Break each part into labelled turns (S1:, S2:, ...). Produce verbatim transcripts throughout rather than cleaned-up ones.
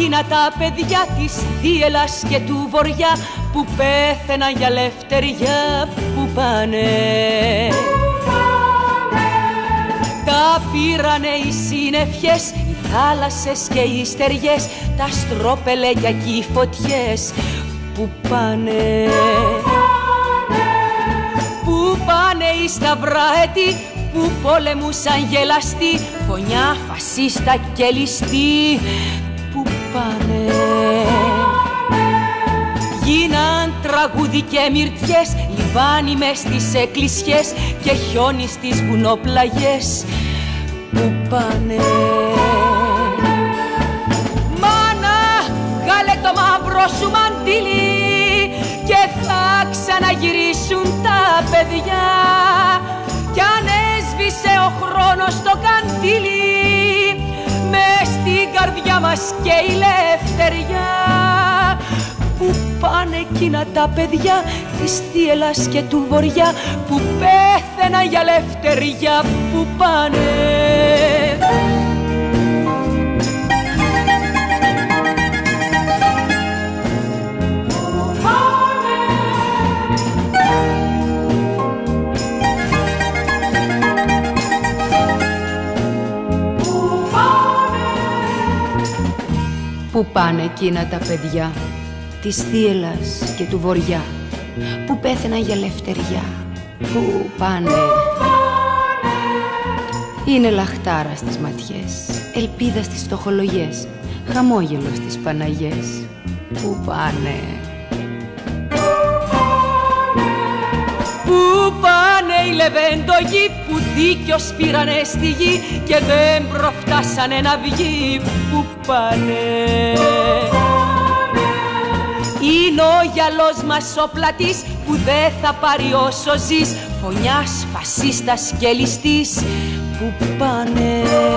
S1: εκείνα τα παιδιά της Θίελας και του Βοριά που πέθαιναν για ελευθεριά, που πάνε? Τα πήρανε οι σύννεφιες, οι θάλασσες και οι στεριές, τα στροπελέκια και οι φωτιές, που πάνε? Που πάνε οι σταυράετοι που πολεμούσαν γελαστοί, φωνιά, φασίστα και ληστοί, που πάνε? Γίναν τραγούδι και μυρτιές, λιβάνι μες στις εκκλησιές και χιόνι στις βουνοπλαγιές, που πάνε? Μάνα, βγάλε το μαύρο σου μαντίλι και θα ξαναγυρίσουν τα παιδιά, κι αν έσβησε ο χρόνος το καντήλι, μες στην καρδιά μας και η ελευθεριά. Που πάνε εκείνα τα παιδιά της Θίελας και του Βοριά που πέθαιναν για ελευθεριά, που πάνε?
S2: Πού πάνε εκείνα τα παιδιά της Θίελας και του Βοριά που πέθαιναν για ελευθεριά, πού πάνε? Είναι λαχτάρα στις ματιές, ελπίδα στις φτωχολογιές, χαμόγελο στις Παναγιές, πού πάνε?
S1: Πού πάνε οι λεβέντογοι που δίκιος πήρανε στη γη και δεν προφτάσανε να βγει, πού πάνε? Είναι ο γυαλός μας ο πλατής που δεν θα πάρει όσο ζεις, φωνιάς, φασίστας και ληστής, που πάνε?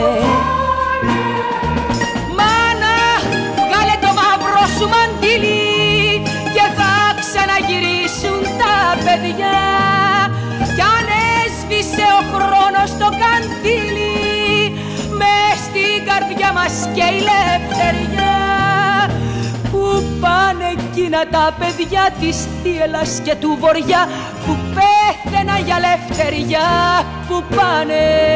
S1: Μάνα, βγάλε το μαύρο σου μαντίλι και θα ξαναγυρίσουν τα παιδιά, κι αν έσβησε ο χρόνος το καντήλι, μες στην καρδιά μας και η ελευθεριά. Πού πάνε εκείνα τα παιδιά της Θίελας και του Βοριά που πέθαιναν για ελευθεριά, που πάνε?